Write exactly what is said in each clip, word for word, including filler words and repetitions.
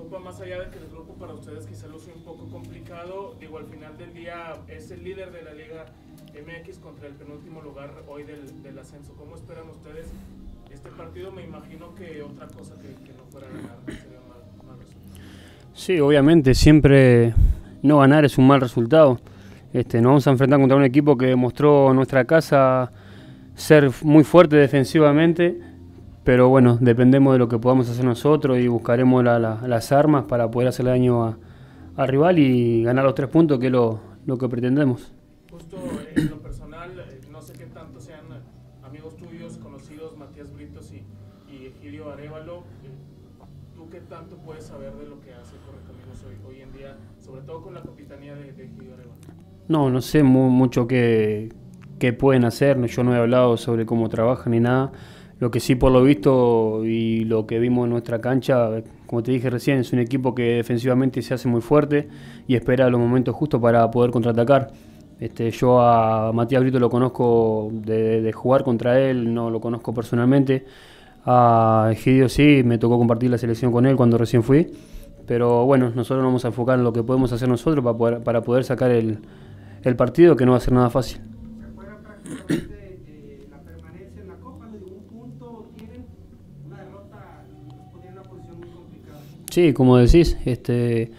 preocupa más allá de que el grupo para ustedes quizá luce un poco complicado, digo, al final del día es el líder de la Liga M X contra el penúltimo lugar hoy del, del ascenso. ¿Cómo esperan ustedes este partido? Me imagino que otra cosa que, que no fuera ganar sería mal, mal resultado. Sí, obviamente, siempre no ganar es un mal resultado. Este, nos vamos a enfrentar contra un equipo que demostró en nuestra casa ser muy fuerte defensivamente, pero bueno, dependemos de lo que podamos hacer nosotros y buscaremos la, la, las armas para poder hacerle daño a, al rival y ganar los tres puntos, que es lo, lo que pretendemos. Justo en lo personal, no sé qué tanto sean amigos tuyos, conocidos, Matías Britos y, y Egidio Arévalo, ¿tú qué tanto puedes saber de lo que hace Correcaminos hoy, hoy en día, sobre todo con la capitanía de, de Egidio Arévalo? No, no sé mu mucho qué, qué pueden hacer, yo no he hablado sobre cómo trabajan ni nada. Lo que sí, por lo visto y lo que vimos en nuestra cancha, como te dije recién, es un equipo que defensivamente se hace muy fuerte y espera los momentos justos para poder contraatacar. Este, yo a Matías Brito lo conozco de, de jugar contra él, no lo conozco personalmente. A Egidio sí, me tocó compartir la selección con él cuando recién fui. Pero bueno, nosotros nos vamos a enfocar en lo que podemos hacer nosotros para poder, para poder sacar el, el partido, que no va a ser nada fácil. ¿Se juega prácticamente eh, la permanencia en la Copa? ¿De un punto tienen una derrota? Nos pone en una posición muy complicada. Sí, como decís, este,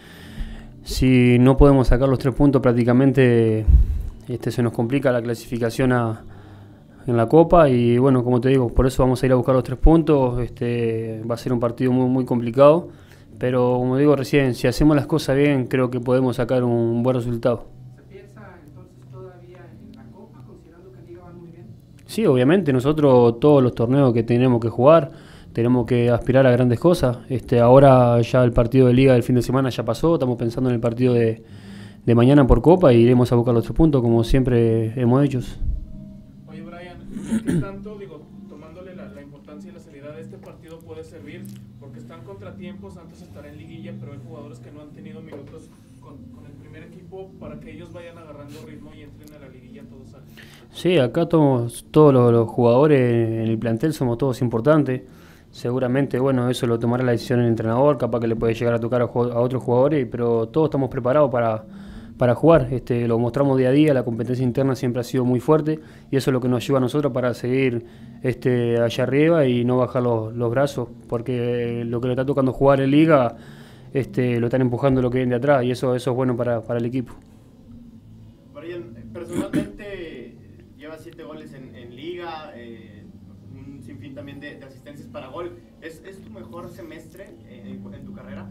si no podemos sacar los tres puntos prácticamente este, se nos complica la clasificación a, en la Copa y bueno, como te digo, por eso vamos a ir a buscar los tres puntos. Este, va a ser un partido muy, muy complicado, pero como digo recién, si hacemos las cosas bien, creo que podemos sacar un buen resultado. ¿Se piensa entonces todavía en la Copa, considerando que en Liga van muy bien? Sí, obviamente, nosotros todos los torneos que tenemos que jugar, tenemos que aspirar a grandes cosas. Este, ahora ya el partido de Liga del fin de semana ya pasó, estamos pensando en el partido de, de mañana por Copa y iremos a buscar los tres puntos como siempre hemos hecho. Oye Brian, ¿qué tanto, digo, tomándole la, la importancia y la seriedad de este partido puede servir? Porque están contratiempos, antes estará en liguilla, pero hay jugadores que no han tenido minutos con, con el primer equipo para que ellos vayan agarrando ritmo y entren a la liguilla todos salen. Sí, acá todos, todos los, los jugadores en el plantel somos todos importantes. Seguramente, bueno, eso lo tomará la decisión el entrenador, capaz que le puede llegar a tocar a, a otros jugadores, pero todos estamos preparados para, para jugar. Este, lo mostramos día a día, la competencia interna siempre ha sido muy fuerte y eso es lo que nos ayuda a nosotros para seguir este, allá arriba y no bajar los, los brazos, porque lo que le está tocando jugar en Liga este, lo están empujando lo que viene de atrás y eso, eso es bueno para, para el equipo. Brian, personalmente lleva siete goles en, en Liga, eh, un sinfín también de, de asistencias para gol. ¿Es, es tu mejor semestre en, en tu carrera?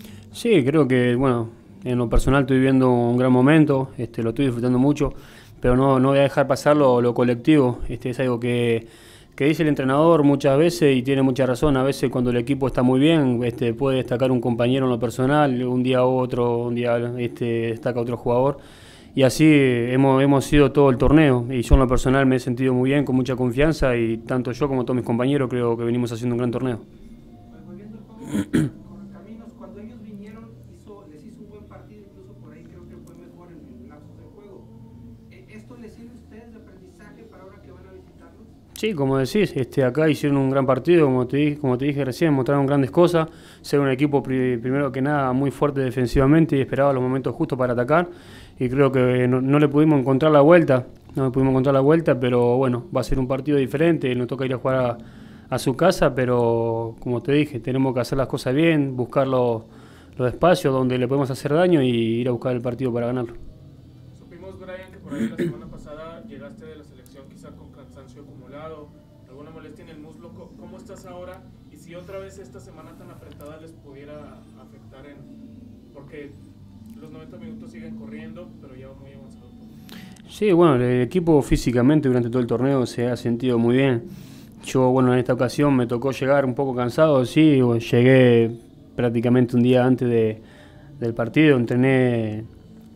Sí, creo que, bueno, en lo personal estoy viviendo un gran momento, este, lo estoy disfrutando mucho, pero no, no voy a dejar pasar lo, lo colectivo. Este, es algo que, que dice el entrenador muchas veces y tiene mucha razón. A veces cuando el equipo está muy bien, este, puede destacar un compañero en lo personal, un día otro, un día este, destaca otro jugador. Y así hemos, hemos sido todo el torneo y yo en lo personal me he sentido muy bien, con mucha confianza y tanto yo como todos mis compañeros creo que venimos haciendo un gran torneo. Volviendo al juego, Correcaminos, cuando ellos vinieron, hizo, les hizo un buen partido, incluso por ahí creo que fue mejor en el lapso del juego. ¿Esto les sirve a ustedes de aprendizaje para ahora que van a visitarlos? Sí, como decís, este, acá hicieron un gran partido, como te, como te dije recién, mostraron grandes cosas, ser un equipo pri, primero que nada muy fuerte defensivamente y esperaba los momentos justos para atacar y creo que no, no le pudimos encontrar la vuelta, no le pudimos encontrar la vuelta, pero bueno, va a ser un partido diferente, nos toca ir a jugar a, a su casa, pero como te dije, tenemos que hacer las cosas bien, buscar los, los espacios donde le podemos hacer daño y ir a buscar el partido para ganarlo. Supimos, Brian, que por ahí la semana pasada llegaste de la selección quizá con cansancio acumulado, alguna molestia en el muslo. ¿Cómo estás ahora? Y si otra vez esta semana tan apretada les pudiera afectar en... porque los noventa minutos siguen corriendo, pero ya va muy avanzado todo. Sí, bueno, el equipo físicamente durante todo el torneo se ha sentido muy bien. Yo, bueno, en esta ocasión me tocó llegar un poco cansado, sí, llegué prácticamente un día antes de, del partido, entrené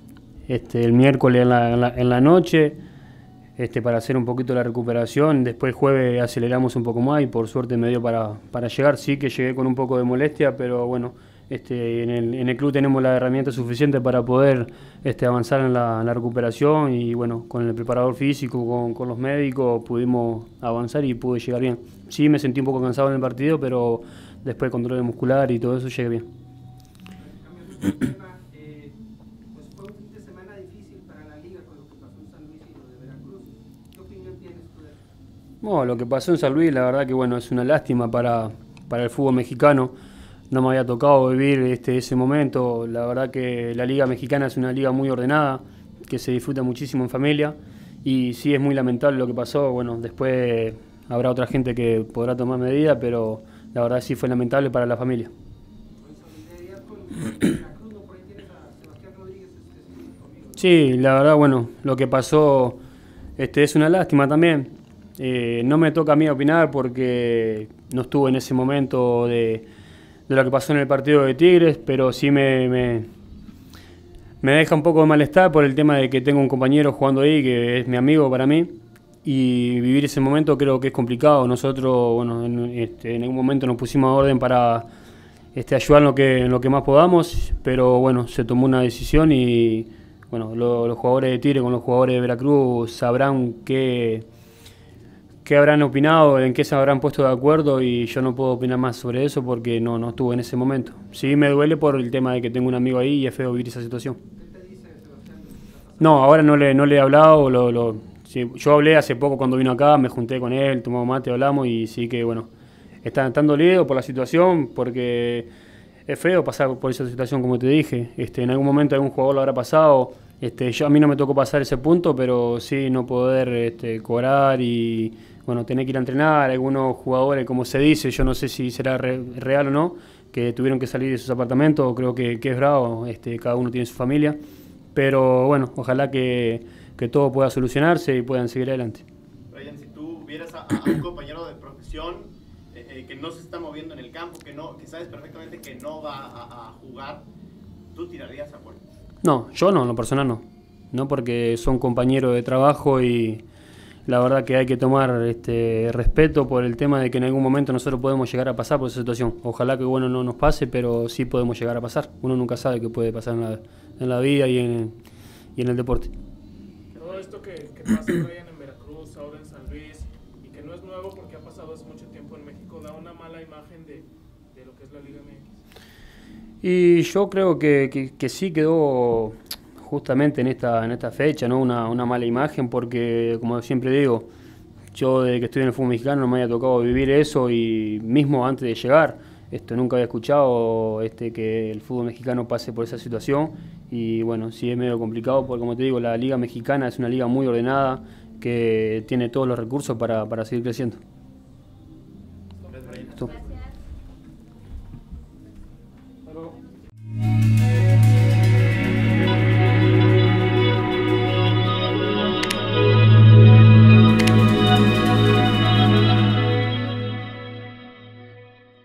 este, el miércoles en la, en la, en la noche este, para hacer un poquito la recuperación, después el jueves aceleramos un poco más y por suerte me dio para, para llegar, sí que llegué con un poco de molestia, pero bueno, este, en, el, en el club tenemos la herramienta suficiente para poder este, avanzar en la, en la recuperación y bueno, con el preparador físico, con, con los médicos pudimos avanzar y pude llegar bien. Sí me sentí un poco cansado en el partido, pero después control muscular y todo eso llegué bien. otro tema, eh, pues fue un fin de semana difícil para la liga con lo que pasó en San Luis y lo de Veracruz. ¿Qué opinión tienes tú de eso? Bueno, lo que pasó en San Luis, la verdad que bueno, es una lástima para, para el fútbol mexicano. No me había tocado vivir este, ese momento. La verdad que la liga mexicana es una liga muy ordenada, que se disfruta muchísimo en familia. Y sí es muy lamentable lo que pasó. Bueno, después habrá otra gente que podrá tomar medidas, pero la verdad sí fue lamentable para la familia. En solidaridad con Veracruz, ¿no? Por ahí tienes a Sebastián Rodríguez, este, este, conmigo, ¿no? Sí, la verdad, bueno, lo que pasó este, es una lástima también. Eh, no me toca a mí opinar porque no estuve en ese momento de, de lo que pasó en el partido de Tigres, pero sí me, me, me deja un poco de malestar por el tema de que tengo un compañero jugando ahí que es mi amigo para mí, y vivir ese momento creo que es complicado. Nosotros, bueno, en, este, en algún momento nos pusimos a orden para este, ayudar en lo, que, en lo que más podamos, pero bueno, se tomó una decisión y bueno, lo, los jugadores de Tigre con los jugadores de Veracruz sabrán qué, qué habrán opinado, en qué se habrán puesto de acuerdo, y yo no puedo opinar más sobre eso porque no, no estuve en ese momento. Sí me duele por el tema de que tengo un amigo ahí y es feo vivir esa situación. ¿Qué te dice Sebastián? No, ahora no le, no le he hablado. Lo, lo, sí, yo hablé hace poco cuando vino acá, me junté con él, tomamos mate, hablamos y sí que bueno, está tan dolido por la situación porque es feo pasar por esa situación, como te dije. Este, en algún momento algún jugador lo habrá pasado. Este, yo, a mí no me tocó pasar ese punto, pero sí no poder este, cobrar y bueno, tener que ir a entrenar. Algunos jugadores, como se dice, yo no sé si será re, real o no, que tuvieron que salir de sus apartamentos. Creo que, que es bravo, este, cada uno tiene su familia. Pero bueno, ojalá que, que todo pueda solucionarse y puedan seguir adelante. Brian, si tú vieras a, a un compañero de profesión eh, eh, que no se está moviendo en el campo, que no, que sabes perfectamente que no va a, a jugar, ¿tú tirarías a puerta? No, yo no, en lo personal no. No, porque son compañeros de trabajo y la verdad que hay que tomar este respeto por el tema de que en algún momento nosotros podemos llegar a pasar por esa situación. Ojalá que bueno no nos pase, pero sí podemos llegar a pasar. Uno nunca sabe qué puede pasar en la, en la vida y en, y en el deporte. Todo esto que, que pasa, Brian, en Veracruz, ahora en San Luis, y que no es nuevo porque ha pasado hace mucho tiempo en México, da una mala imagen de, de lo que es la Liga M X. Y yo creo que, que, que sí quedó justamente en esta, en esta fecha, ¿no? Una, una mala imagen porque, como siempre digo, yo desde que estoy en el fútbol mexicano no me había tocado vivir eso, y mismo antes de llegar, esto, nunca había escuchado este, que el fútbol mexicano pase por esa situación. Y bueno, sí es medio complicado porque, como te digo, la Liga Mexicana es una liga muy ordenada que tiene todos los recursos para, para seguir creciendo. Gracias, Brian. Esto.